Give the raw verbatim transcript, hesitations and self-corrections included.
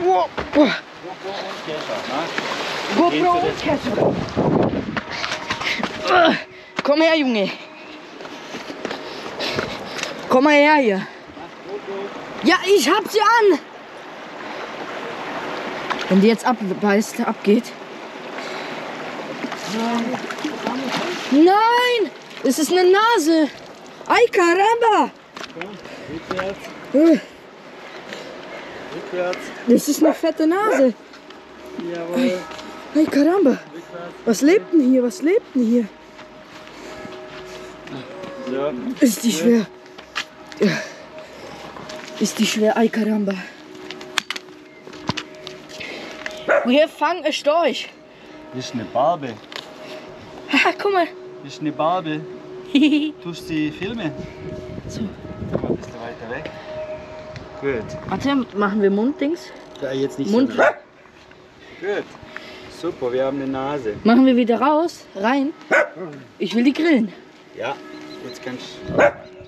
Wow. GoPro und Kescher, ne? GoPro und Kescher. Komm her, Junge. Komm mal her hier. Ja, ich hab sie an. Wenn die jetzt abbeißt, abgeht. Nein, es ist eine Nase. Ay, caramba. Rückwärts. Äh, Rückwärts. Das ist eine fette Nase. Jawohl. Ay, caramba. Rückwärts. Was lebt denn hier? Was lebt denn hier? So. Ist die schwer? Ja. Ist die schwer? Ay, caramba. Wir fangen einen Storch. Das ist eine Barbe. Haha, guck mal. Das ist eine Barbe. Tust du die Filme? So. Komm mal ein bisschen weiter weg. Gut. Warte, machen wir Munddings? Ja, jetzt nicht Mund. so nah. Gut. Super, wir haben eine Nase. Machen wir wieder raus, rein. Ich will die grillen. Ja, jetzt kannst du.